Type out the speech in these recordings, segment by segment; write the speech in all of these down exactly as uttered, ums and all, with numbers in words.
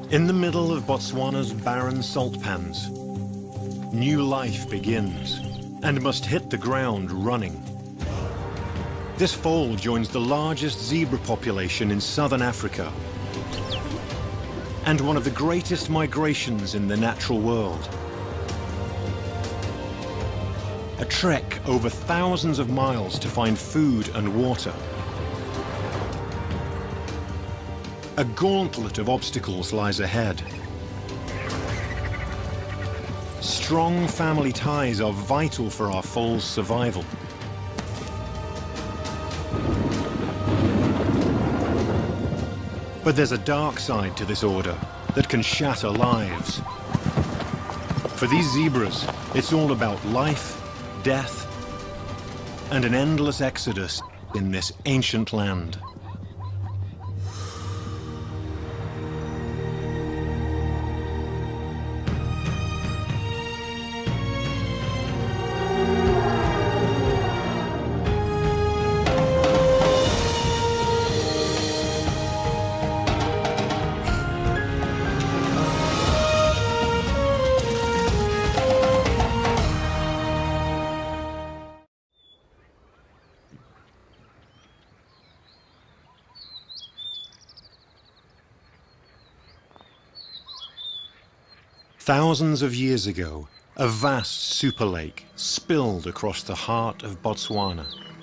In the middle of Botswana's barren salt pans, new life begins and must hit the ground running. This foal joins the largest zebra population in southern Africa and one of the greatest migrations in the natural world. A trek over thousands of miles to find food and water. A gauntlet of obstacles lies ahead. Strong family ties are vital for our foal's survival. But there's a dark side to this order that can shatter lives. For these zebras, it's all about life, death, and an endless exodus in this ancient land. Thousands of years ago, a vast super lake spilled across the heart of Botswana.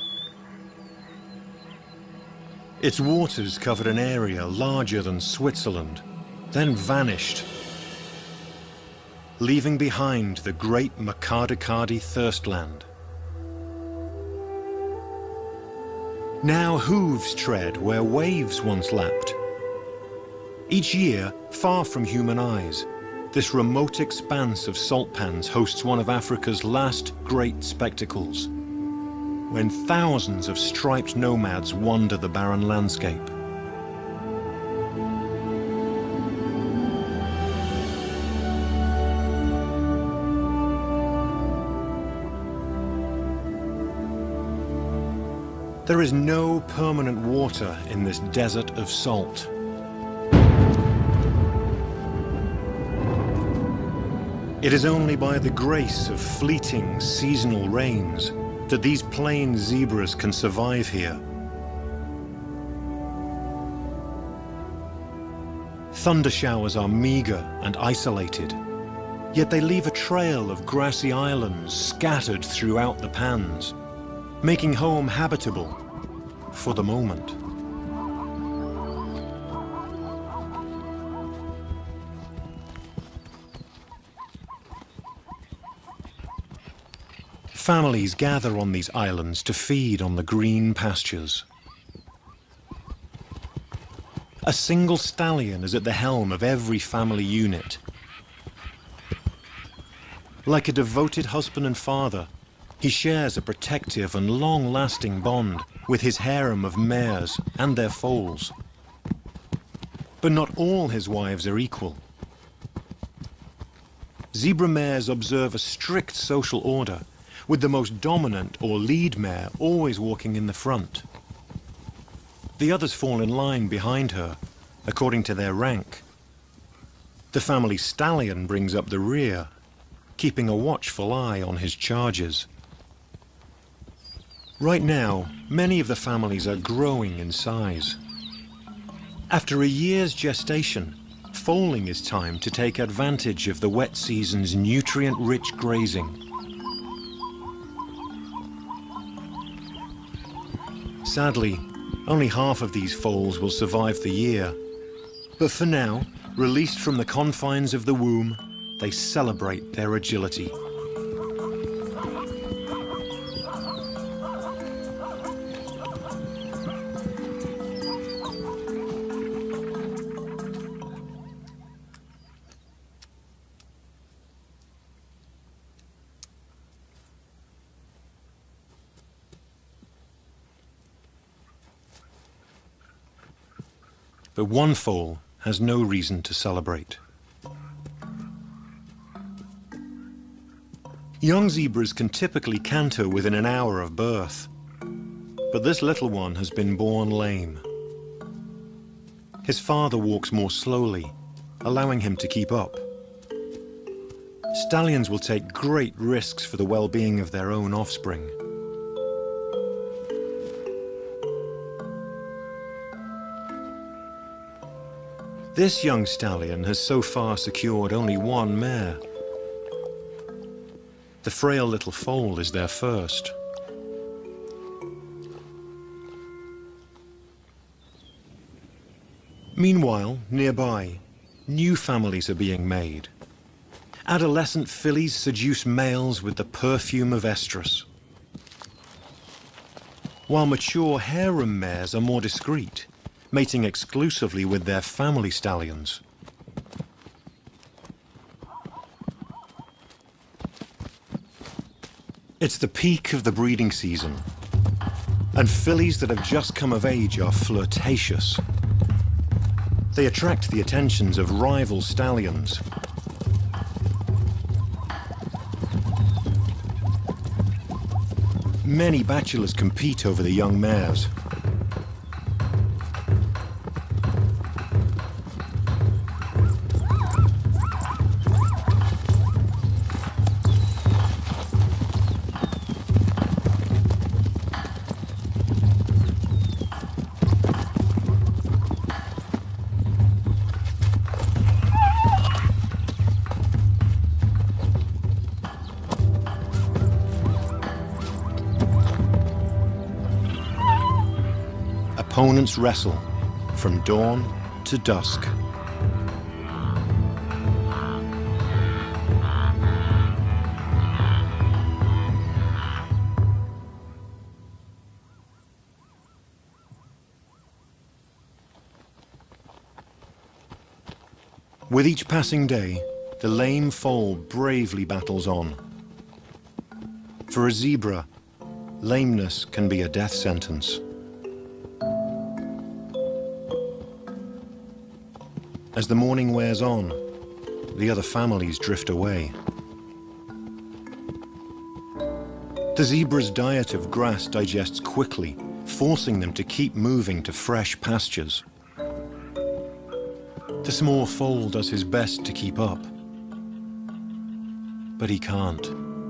Its waters covered an area larger than Switzerland, then vanished, leaving behind the great Makgadikgadi thirstland. Now hooves tread where waves once lapped. Each year, far from human eyes, this remote expanse of salt pans hosts one of Africa's last great spectacles, when thousands of striped nomads wander the barren landscape. There is no permanent water in this desert of salt. It is only by the grace of fleeting seasonal rains that these plain zebras can survive here. Thunder showers are meager and isolated, yet they leave a trail of grassy islands scattered throughout the pans, making home habitable for the moment. Families gather on these islands to feed on the green pastures. A single stallion is at the helm of every family unit. Like a devoted husband and father, he shares a protective and long-lasting bond with his harem of mares and their foals. But not all his wives are equal. Zebra mares observe a strict social order, with the most dominant or lead mare always walking in the front. The others fall in line behind her, according to their rank. The family stallion brings up the rear, keeping a watchful eye on his charges. Right now, many of the families are growing in size. After a year's gestation, foaling is time to take advantage of the wet season's nutrient-rich grazing. Sadly, only half of these foals will survive the year. But for now, released from the confines of the womb, they celebrate their agility. But one foal has no reason to celebrate. Young zebras can typically canter within an hour of birth, but this little one has been born lame. His father walks more slowly, allowing him to keep up. Stallions will take great risks for the well-being of their own offspring. This young stallion has so far secured only one mare. The frail little foal is their first. Meanwhile, nearby, new families are being made. Adolescent fillies seduce males with the perfume of estrus, while mature harem mares are more discreet, mating exclusively with their family stallions. It's the peak of the breeding season, and fillies that have just come of age are flirtatious. They attract the attentions of rival stallions. Many bachelors compete over the young mares. Opponents wrestle from dawn to dusk. With each passing day, the lame foal bravely battles on. For a zebra, lameness can be a death sentence. As the morning wears on, the other families drift away. The zebra's diet of grass digests quickly, forcing them to keep moving to fresh pastures. The small foal does his best to keep up, but he can't.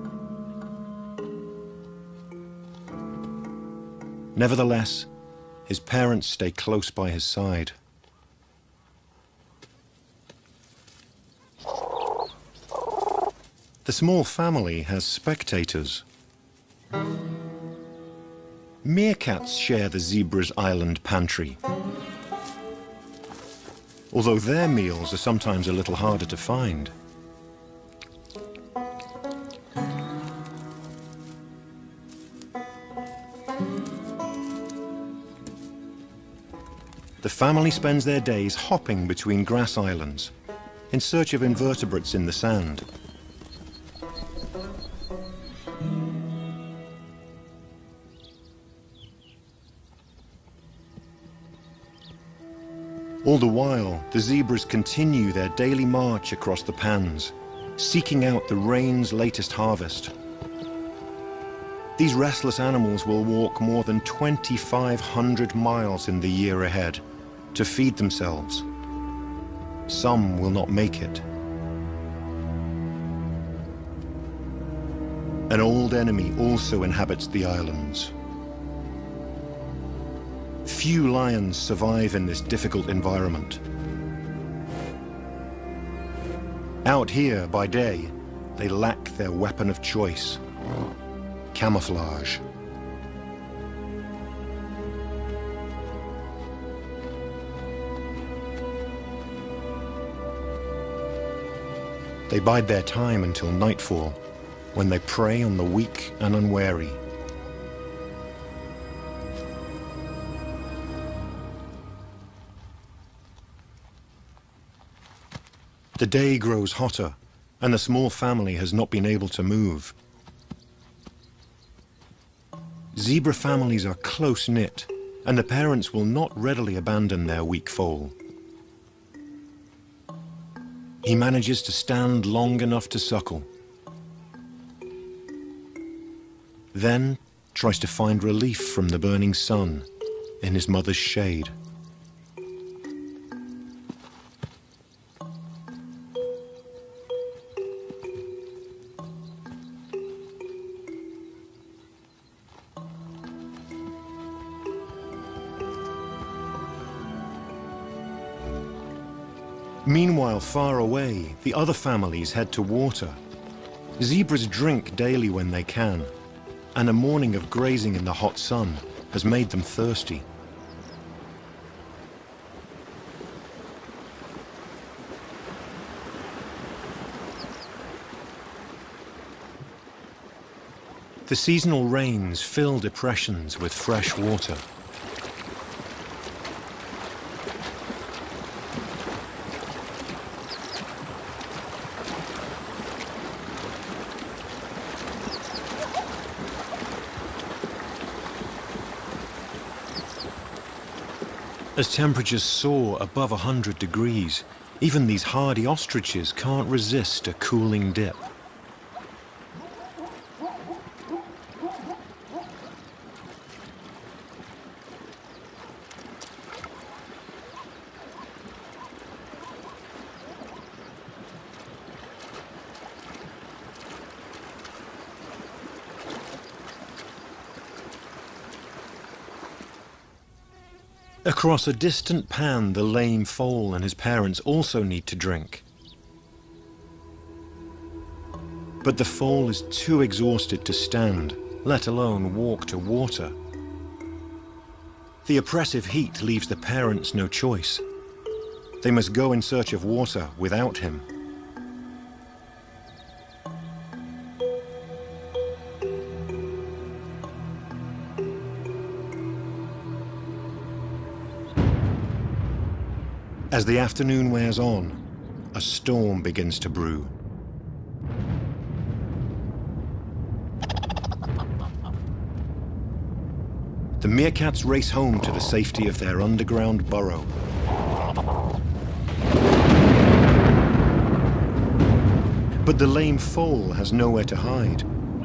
Nevertheless, his parents stay close by his side. The small family has spectators. Meerkats share the zebra's island pantry, although their meals are sometimes a little harder to find. The family spends their days hopping between grass islands in search of invertebrates in the sand. All the while, the zebras continue their daily march across the pans, seeking out the rain's latest harvest. These restless animals will walk more than twenty-five hundred miles in the year ahead to feed themselves. Some will not make it. An old enemy also inhabits the islands. Few lions survive in this difficult environment. Out here, by day, they lack their weapon of choice: camouflage. They bide their time until nightfall, when they prey on the weak and unwary. The day grows hotter, and the small family has not been able to move. Zebra families are close-knit, and the parents will not readily abandon their weak foal. He manages to stand long enough to suckle, then tries to find relief from the burning sun in his mother's shade. Meanwhile, far away, the other families head to water. Zebras drink daily when they can, and a morning of grazing in the hot sun has made them thirsty. The seasonal rains fill depressions with fresh water. As temperatures soar above one hundred degrees, even these hardy ostriches can't resist a cooling dip. Across a distant pan, the lame foal and his parents also need to drink. But the foal is too exhausted to stand, let alone walk to water. The oppressive heat leaves the parents no choice. They must go in search of water without him. As the afternoon wears on, a storm begins to brew. The meerkats race home to the safety of their underground burrow. But the lame foal has nowhere to hide,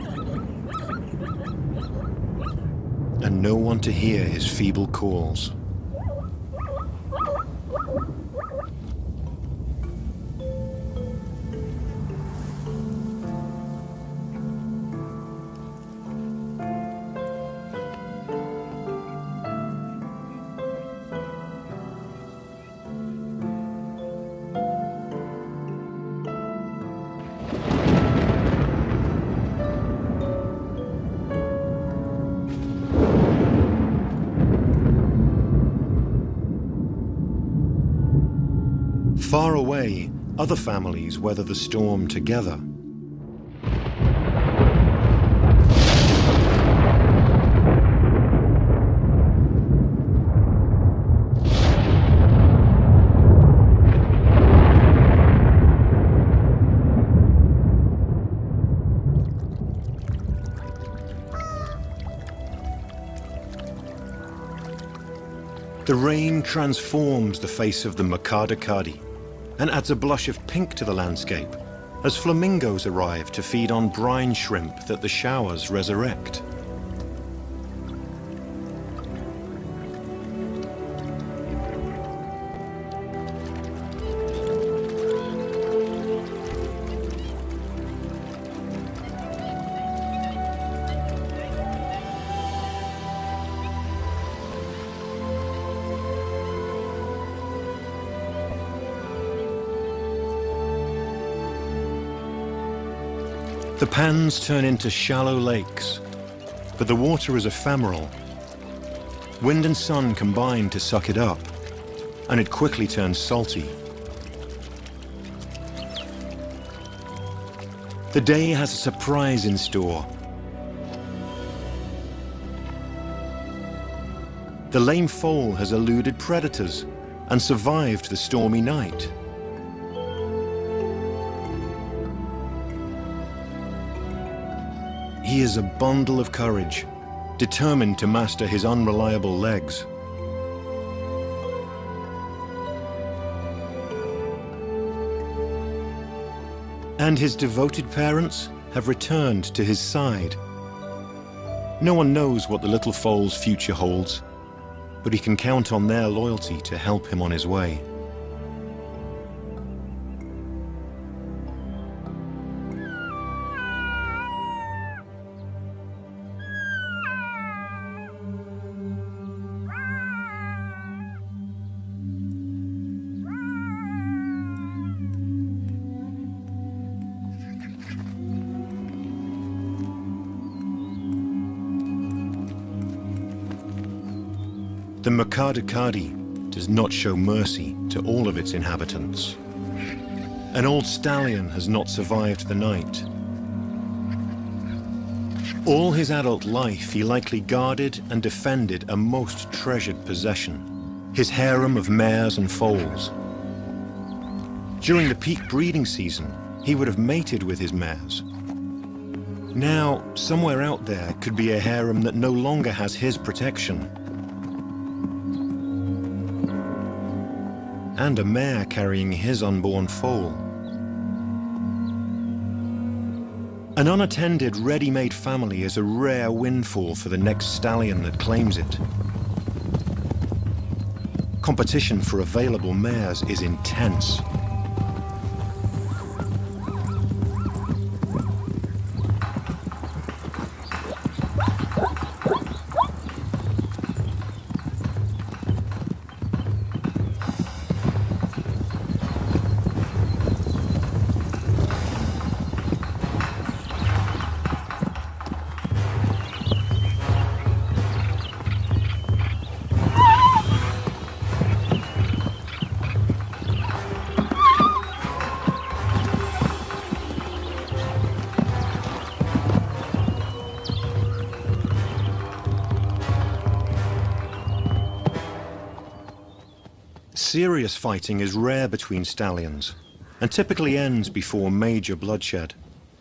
and no one to hear his feeble calls. Far away, other families weather the storm together. The rain transforms the face of the Makadakadi and adds a blush of pink to the landscape as flamingos arrive to feed on brine shrimp that the showers resurrect. The pans turn into shallow lakes, but the water is ephemeral. Wind and sun combine to suck it up, and it quickly turns salty. The day has a surprise in store. The lame foal has eluded predators and survived the stormy night. He is a bundle of courage, determined to master his unreliable legs. And his devoted parents have returned to his side. No one knows what the little foal's future holds, but he can count on their loyalty to help him on his way. The Mukadakadi does not show mercy to all of its inhabitants. An old stallion has not survived the night. All his adult life, he likely guarded and defended a most treasured possession, his harem of mares and foals. During the peak breeding season, he would have mated with his mares. Now, somewhere out there could be a harem that no longer has his protection. And a mare carrying his unborn foal. An unattended, ready-made family is a rare windfall for the next stallion that claims it. Competition for available mares is intense. Serious fighting is rare between stallions, and typically ends before major bloodshed.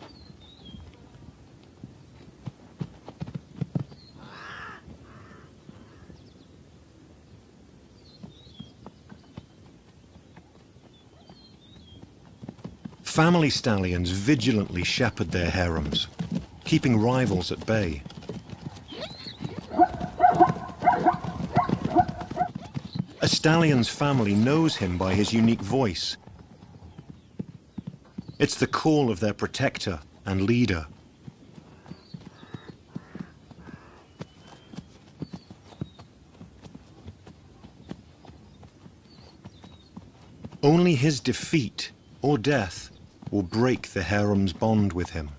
Family stallions vigilantly shepherd their harems, keeping rivals at bay. A stallion's family knows him by his unique voice. It's the call of their protector and leader. Only his defeat or death will break the harem's bond with him.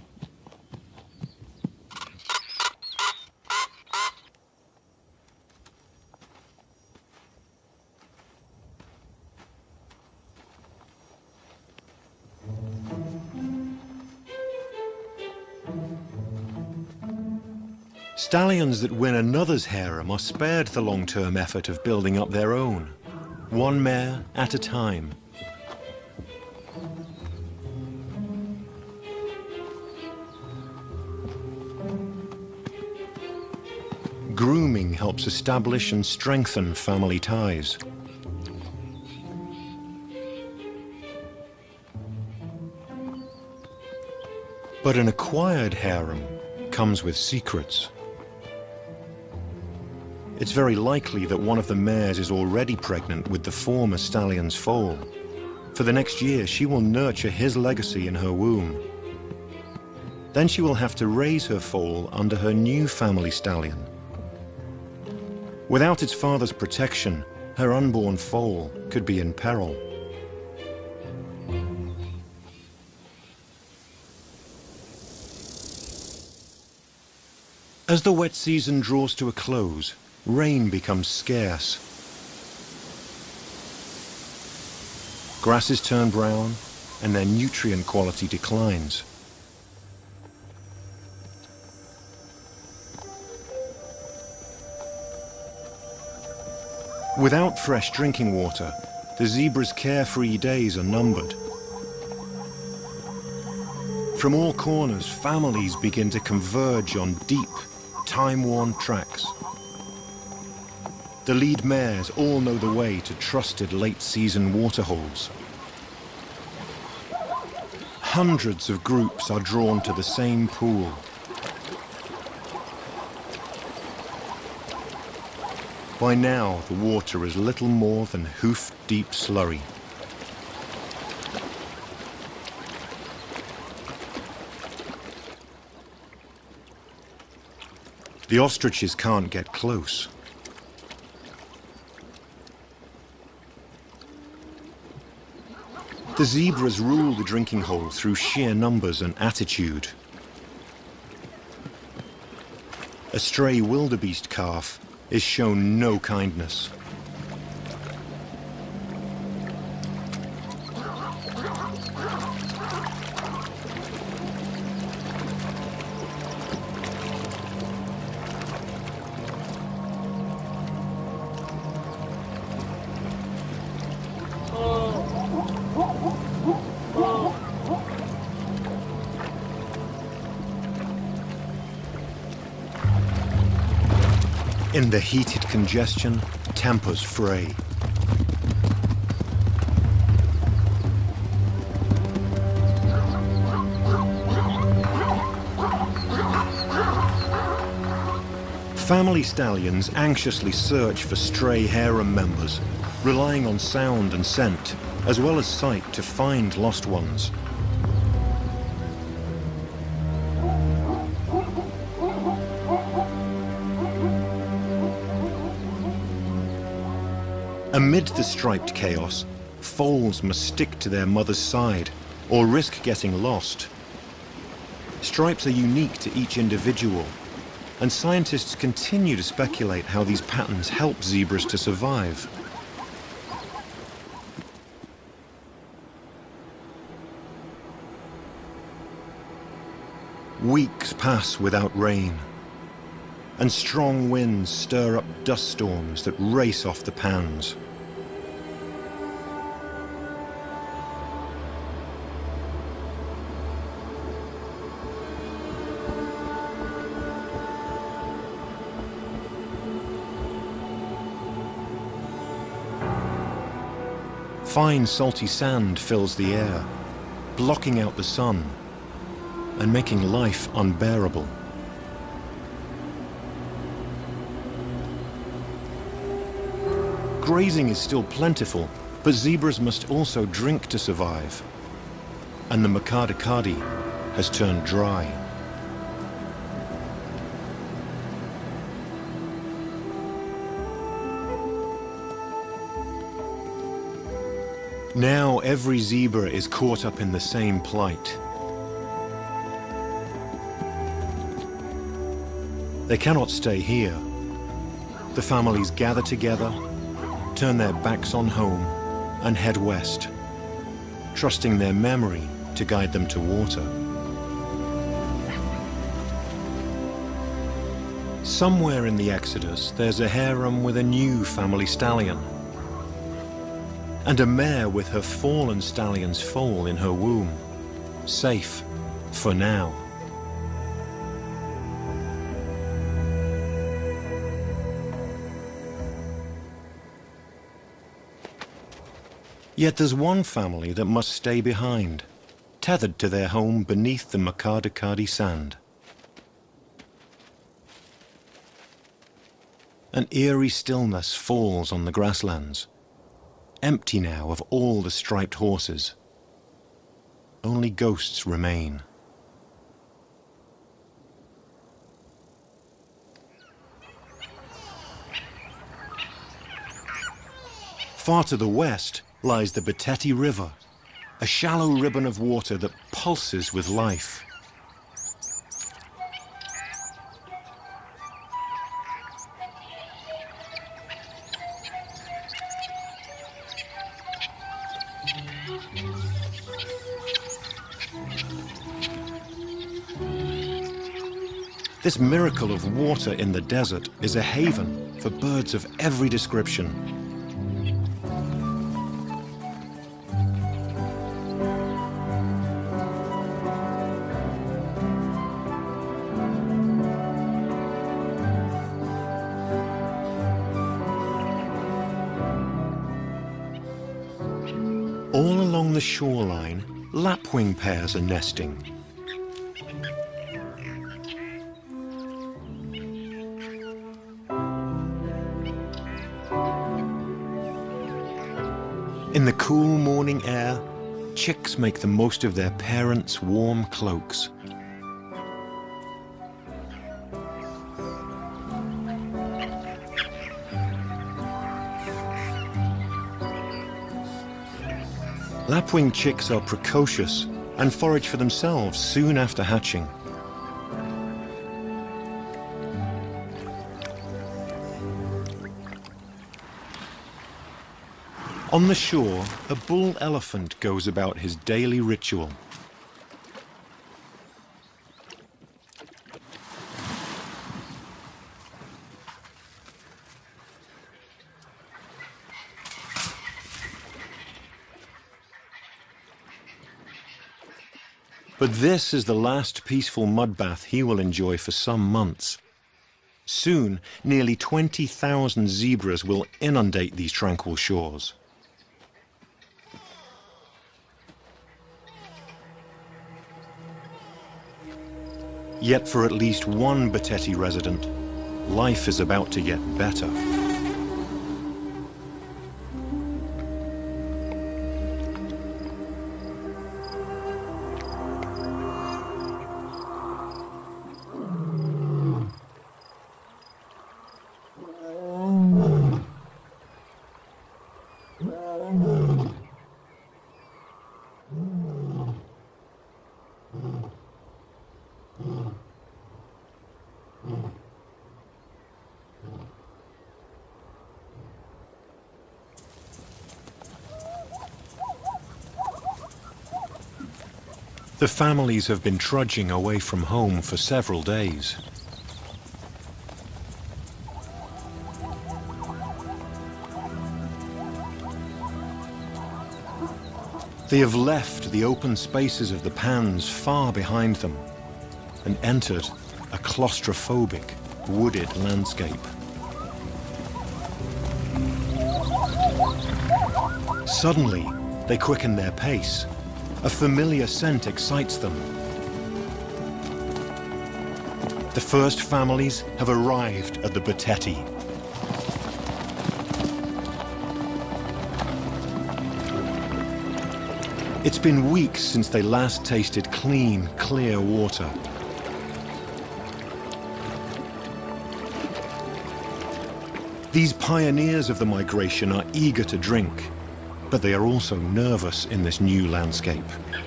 Stallions that win another's harem are spared the long-term effort of building up their own, one mare at a time. Grooming helps establish and strengthen family ties. But an acquired harem comes with secrets. It's very likely that one of the mares is already pregnant with the former stallion's foal. For the next year, she will nurture his legacy in her womb. Then she will have to raise her foal under her new family stallion. Without its father's protection, her unborn foal could be in peril. As the wet season draws to a close, rain becomes scarce. Grasses turn brown, and their nutrient quality declines. Without fresh drinking water, the zebra's carefree days are numbered. From all corners, families begin to converge on deep, time-worn tracks. The lead mares all know the way to trusted late-season waterholes. Hundreds of groups are drawn to the same pool. By now, the water is little more than hoof-deep slurry. The ostriches can't get close. The zebras rule the drinking hole through sheer numbers and attitude. A stray wildebeest calf is shown no kindness. In the heated congestion, tempers fray. Family stallions anxiously search for stray harem members, relying on sound and scent, as well as sight, to find lost ones. Amid the striped chaos, foals must stick to their mother's side or risk getting lost. Stripes are unique to each individual, and scientists continue to speculate how these patterns help zebras to survive. Weeks pass without rain, and strong winds stir up dust storms that race off the pans. Fine salty sand fills the air, blocking out the sun and making life unbearable. Grazing is still plentiful, but zebras must also drink to survive. And the Makgadikgadi has turned dry. Now every zebra is caught up in the same plight. They cannot stay here. The families gather together, turn their backs on home, and head west, trusting their memory to guide them to water. Somewhere in the Exodus, there's a harem with a new family stallion, and a mare with her fallen stallion's foal in her womb, safe for now. Yet there's one family that must stay behind, tethered to their home beneath the Makgadikgadi sand. An eerie stillness falls on the grasslands, empty now of all the striped horses. Only ghosts remain. Far to the west lies the Beteti River, a shallow ribbon of water that pulses with life. This miracle of water in the desert is a haven for birds of every description. All along the shoreline, lapwing pairs are nesting. In the cool morning air, chicks make the most of their parents' warm cloaks. Lapwing chicks are precocious and forage for themselves soon after hatching. On the shore, a bull elephant goes about his daily ritual. But this is the last peaceful mud bath he will enjoy for some months. Soon, nearly twenty thousand zebras will inundate these tranquil shores. Yet for at least one Beteti resident, life is about to get better. The families have been trudging away from home for several days. They have left the open spaces of the pans far behind them and entered a claustrophobic, wooded landscape. Suddenly, they quicken their pace. A familiar scent excites them. The first families have arrived at the Beteti. It's been weeks since they last tasted clean, clear water. These pioneers of the migration are eager to drink, but they are also nervous in this new landscape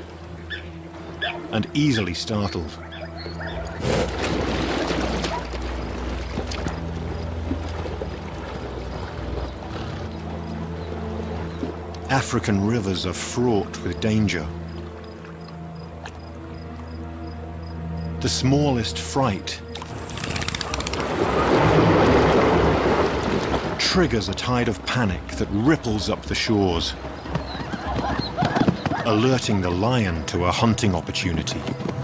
and easily startled. African rivers are fraught with danger. The smallest fright triggers a tide of panic that ripples up the shores, alerting the lion to a hunting opportunity.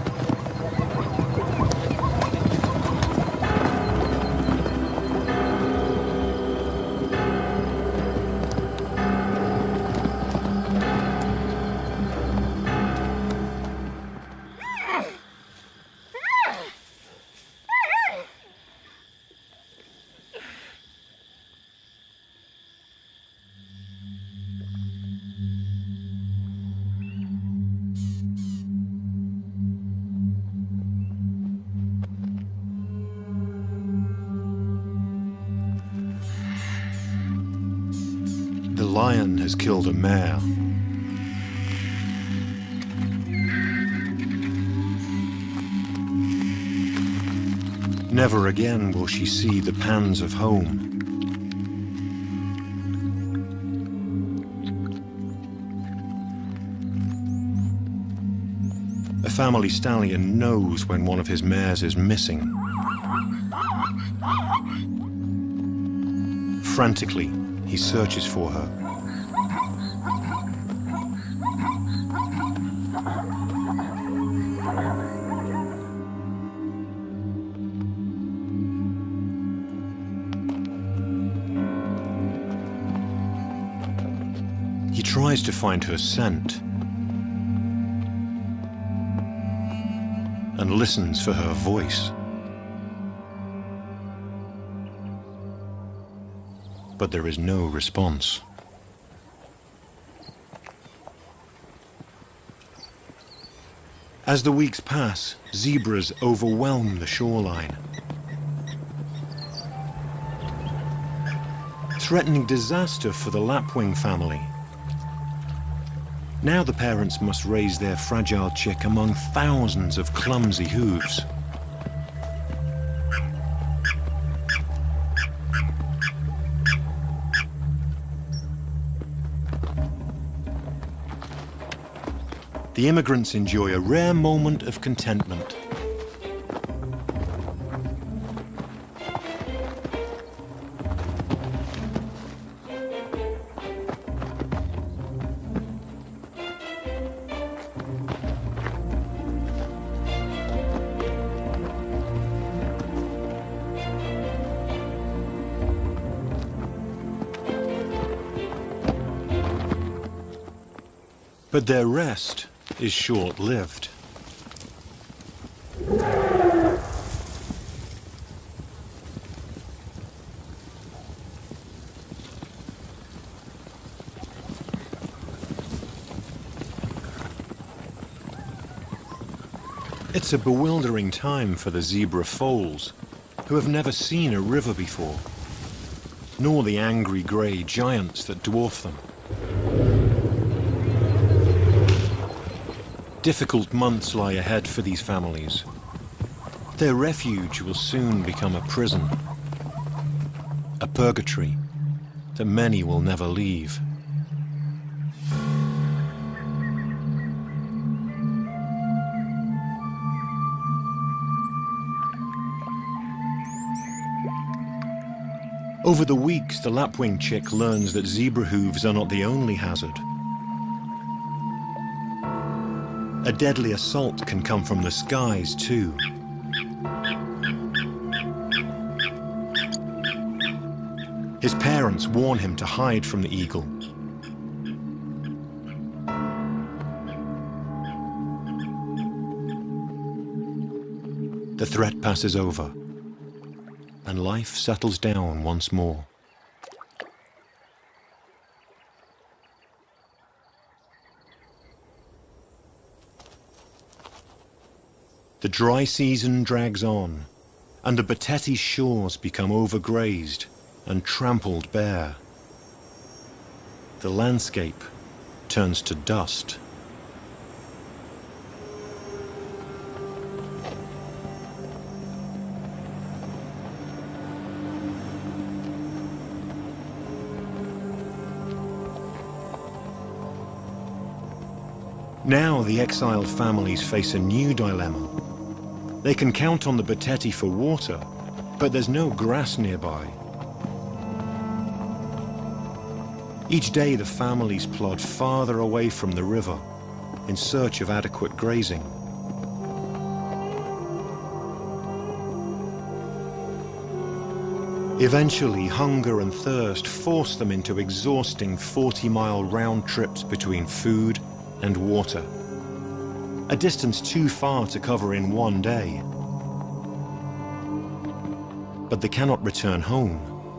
The lion has killed a mare. Never again will she see the pans of home. A family stallion knows when one of his mares is missing. Frantically, he searches for her. He tries to find her scent and listens for her voice. But there is no response. As the weeks pass, zebras overwhelm the shoreline, threatening disaster for the lapwing family. Now the parents must raise their fragile chick among thousands of clumsy hooves. the immigrants enjoy a rare moment of contentment. But their rest is short-lived. It's a bewildering time for the zebra foals, who have never seen a river before, nor the angry grey giants that dwarf them. Difficult months lie ahead for these families. Their refuge will soon become a prison, a purgatory that many will never leave. Over the weeks, the lapwing chick learns that zebra hooves are not the only hazard. A deadly assault can come from the skies, too. His parents warn him to hide from the eagle. The threat passes over, and life settles down once more. The dry season drags on, and the Beteti shores become overgrazed and trampled bare. The landscape turns to dust. Now the exiled families face a new dilemma. They can count on the Beteti for water, but there's no grass nearby. Each day the families plod farther away from the river in search of adequate grazing. Eventually, hunger and thirst force them into exhausting forty-mile round trips between food and water. A distance too far to cover in one day. But they cannot return home.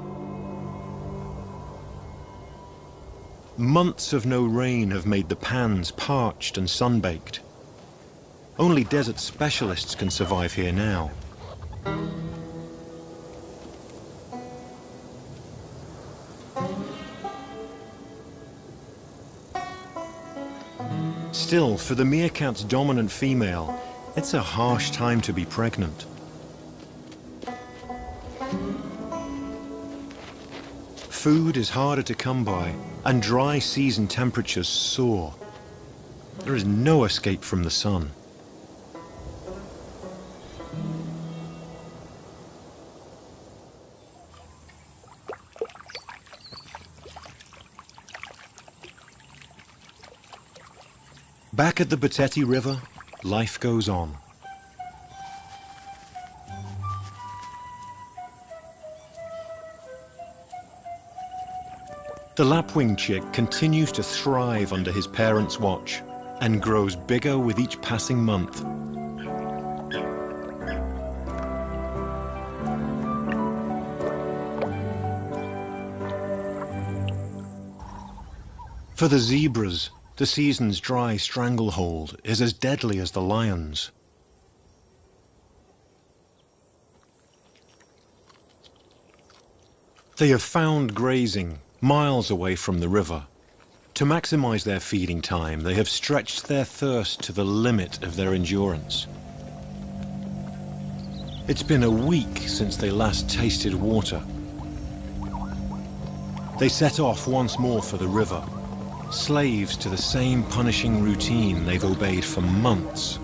Months of no rain have made the pans parched and sunbaked. Only desert specialists can survive here now. Still, for the meerkat's dominant female, it's a harsh time to be pregnant. Food is harder to come by, and dry season temperatures soar. There is no escape from the sun. Back at the Beteti River, life goes on. The lapwing chick continues to thrive under his parents' watch and grows bigger with each passing month. For the zebras, the season's dry stranglehold is as deadly as the lion's. They have found grazing miles away from the river. To maximize their feeding time, they have stretched their thirst to the limit of their endurance. It's been a week since they last tasted water. They set off once more for the river, slaves to the same punishing routine they've obeyed for months.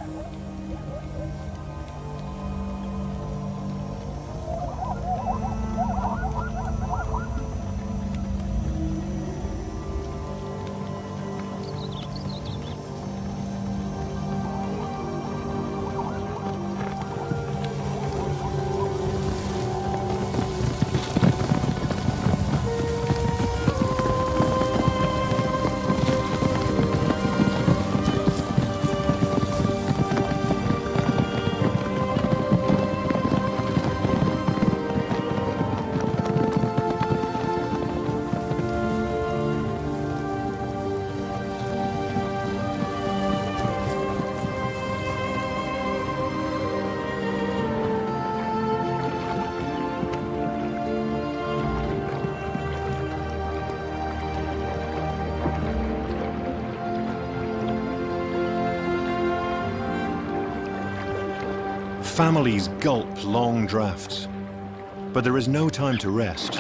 Families gulp long drafts, but there is no time to rest.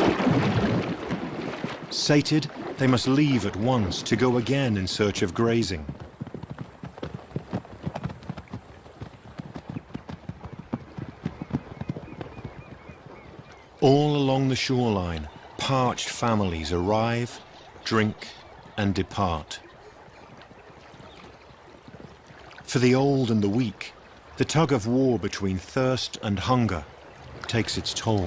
Sated, they must leave at once to go again in search of grazing. All along the shoreline, parched families arrive, drink, and depart. For the old and the weak, the tug of war between thirst and hunger takes its toll.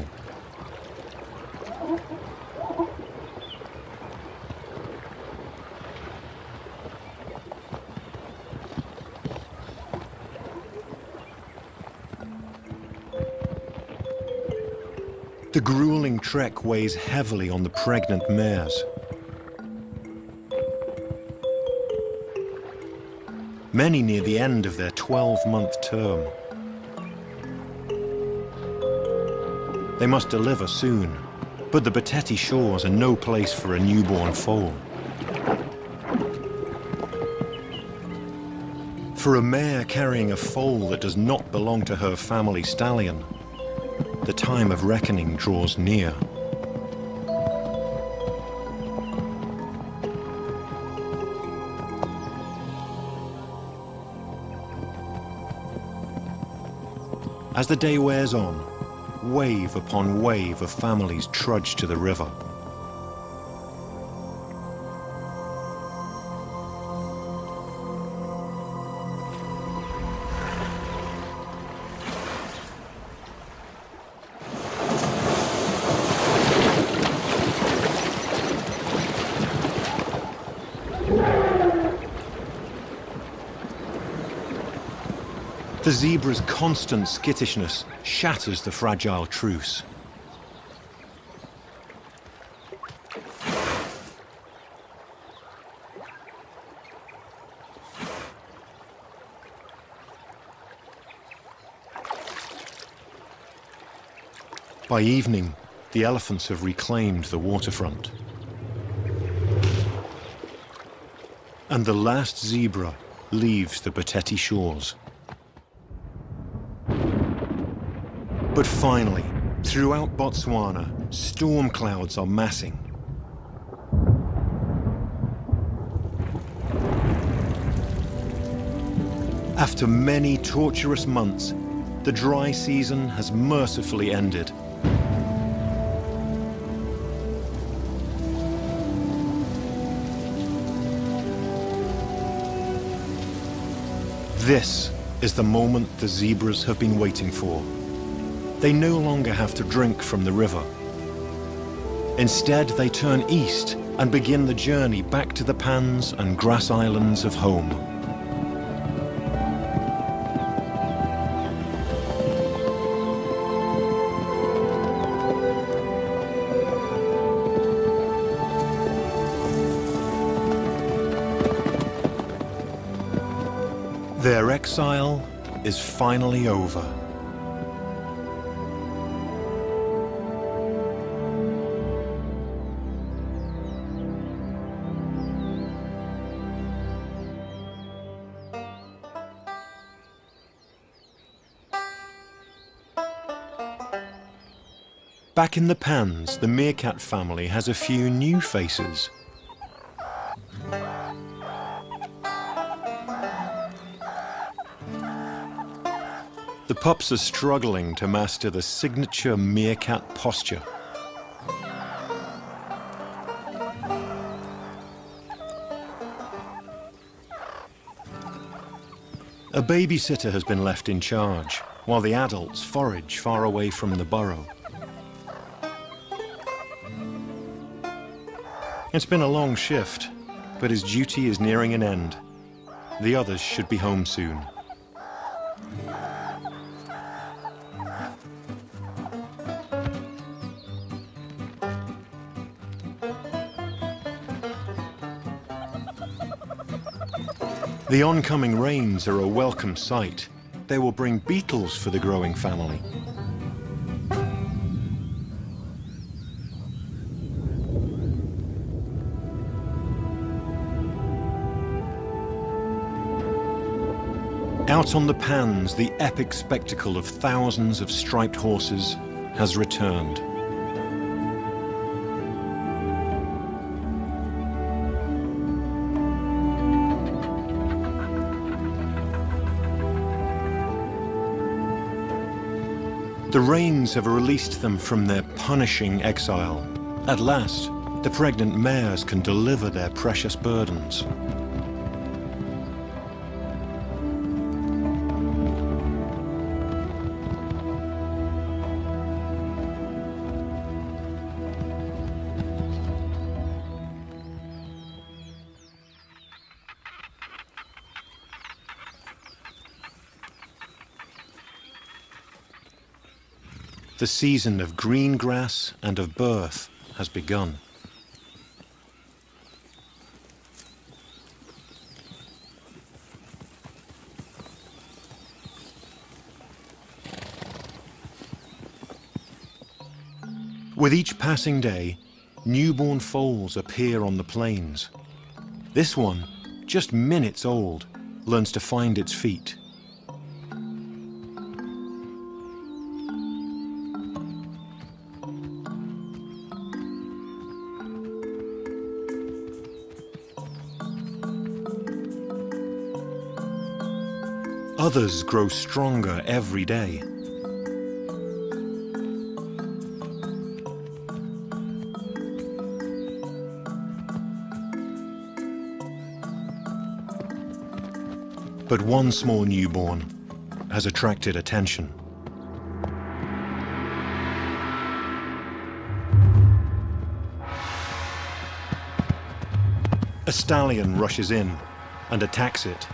The grueling trek weighs heavily on the pregnant mares. Many near the end of their twelve-month term. They must deliver soon, but the Beteti shores are no place for a newborn foal. For a mare carrying a foal that does not belong to her family stallion, the time of reckoning draws near. As the day wears on, wave upon wave of families trudge to the river. The zebra's constant skittishness shatters the fragile truce. By evening, the elephants have reclaimed the waterfront. And the last zebra leaves the Beteti shores. But finally, throughout Botswana, storm clouds are massing. After many torturous months, the dry season has mercifully ended. This is the moment the zebras have been waiting for. They no longer have to drink from the river. Instead, they turn east and begin the journey back to the pans and grass islands of home. Their exile is finally over. Back in the pans, the meerkat family has a few new faces. pups are struggling to master the signature meerkat posture. A babysitter has been left in charge, while the adults forage far away from the burrow. It's been a long shift, but his duty is nearing an end. The others should be home soon. The oncoming rains are a welcome sight. They will bring beetles for the growing family. Out on the pans, the epic spectacle of thousands of striped horses has returned. The rains have released them from their punishing exile. At last, the pregnant mares can deliver their precious burdens. The season of green grass and of birth has begun. With each passing day, newborn foals appear on the plains. This one, just minutes old, learns to find its feet. Others grow stronger every day. But one small newborn has attracted attention. A stallion rushes in and attacks it.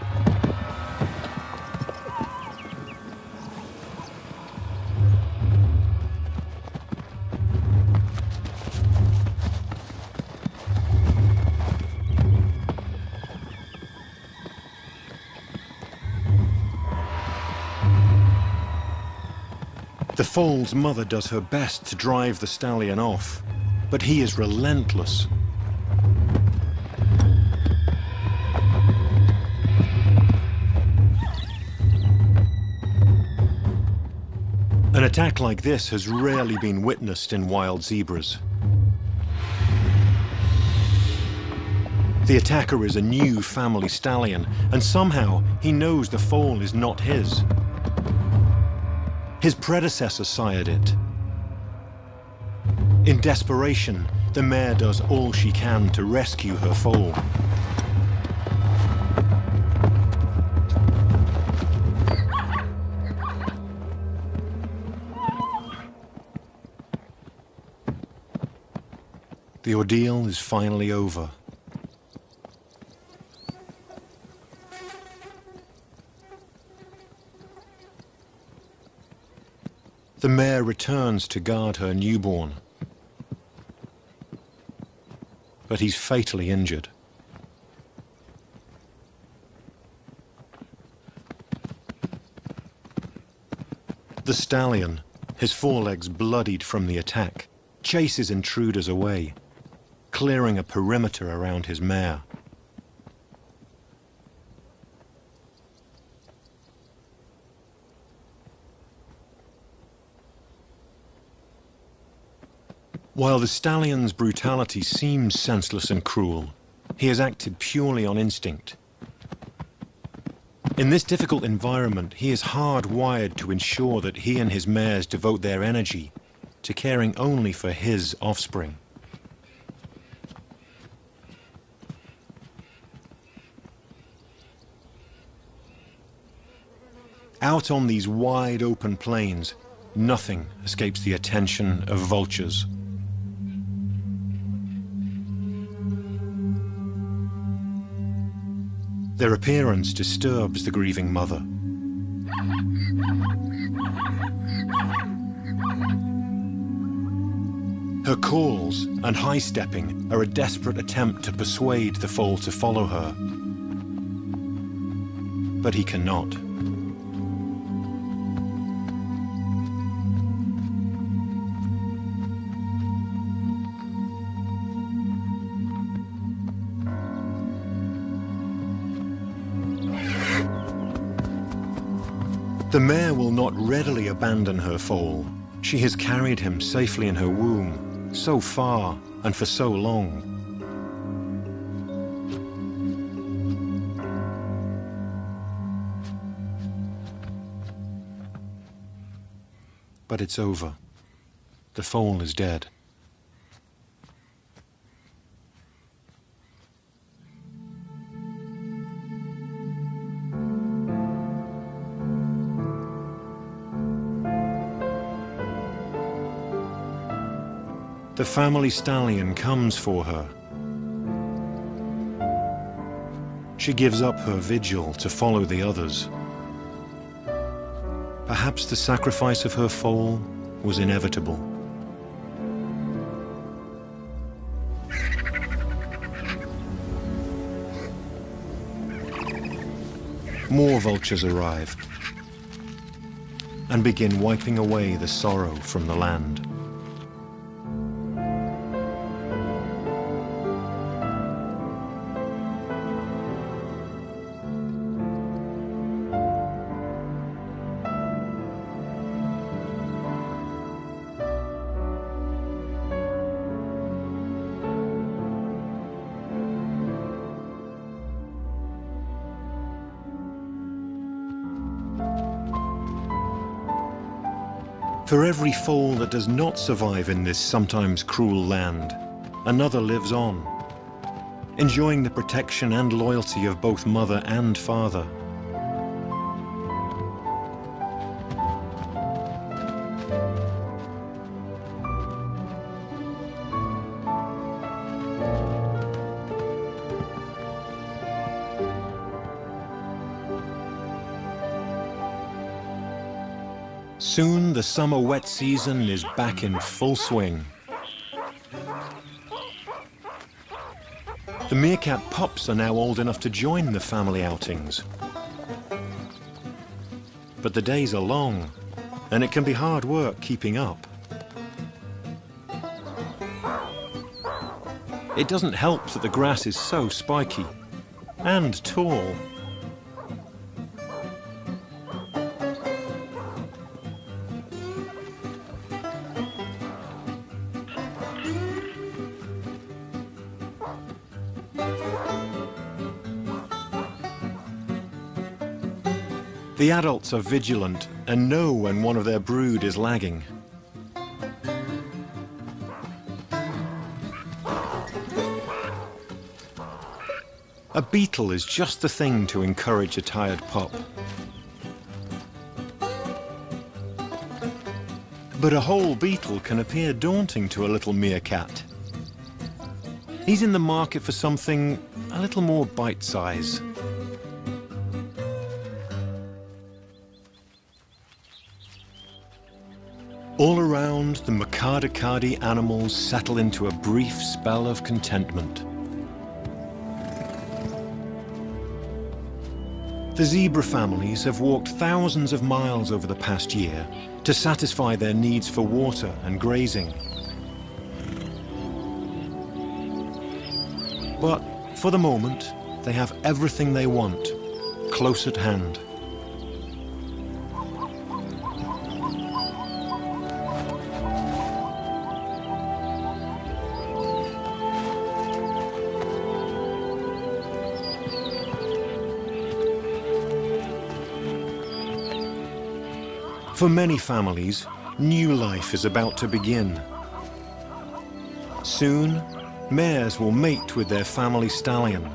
The foal's mother does her best to drive the stallion off, but he is relentless. An attack like this has rarely been witnessed in wild zebras. The attacker is a new family stallion, and somehow he knows the foal is not his. His predecessor sired it. In desperation, the mare does all she can to rescue her foal. The ordeal is finally over. The mare returns to guard her newborn, but he's fatally injured. The stallion, his forelegs bloodied from the attack, chases intruders away, clearing a perimeter around his mare. While the stallion's brutality seems senseless and cruel, he has acted purely on instinct. In this difficult environment, he is hardwired to ensure that he and his mares devote their energy to caring only for his offspring. Out on these wide open plains, nothing escapes the attention of vultures. Their appearance disturbs the grieving mother. Her calls and high-stepping are a desperate attempt to persuade the foal to follow her. But he cannot. The mare will not readily abandon her foal. She has carried him safely in her womb, so far and for so long. But it's over. The foal is dead. The family stallion comes for her. She gives up her vigil to follow the others. Perhaps the sacrifice of her foal was inevitable. More vultures arrive and begin wiping away the sorrow from the land. For every foal that does not survive in this sometimes cruel land, another lives on, enjoying the protection and loyalty of both mother and father. Soon the summer wet season is back in full swing. The meerkat pups are now old enough to join the family outings. But the days are long, and it can be hard work keeping up. It doesn't help that the grass is so spiky and tall. The adults are vigilant and know when one of their brood is lagging. A beetle is just the thing to encourage a tired pup. But a whole beetle can appear daunting to a little meerkat. He's in the market for something a little more bite-size. All around, the Makadakadi animals settle into a brief spell of contentment. The zebra families have walked thousands of miles over the past year to satisfy their needs for water and grazing. But for the moment, they have everything they want, close at hand. For many families, new life is about to begin. Soon, mares will mate with their family stallion.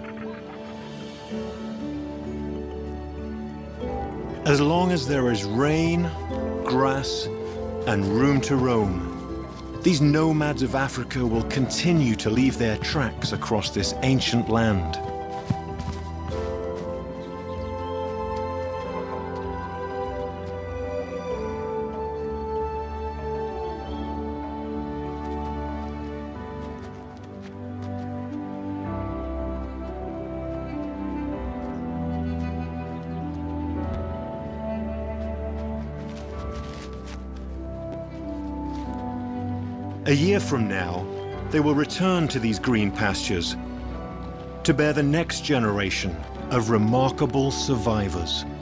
As long as there is rain, grass, and room to roam, these nomads of Africa will continue to leave their tracks across this ancient land. A year from now, they will return to these green pastures to bear the next generation of remarkable survivors.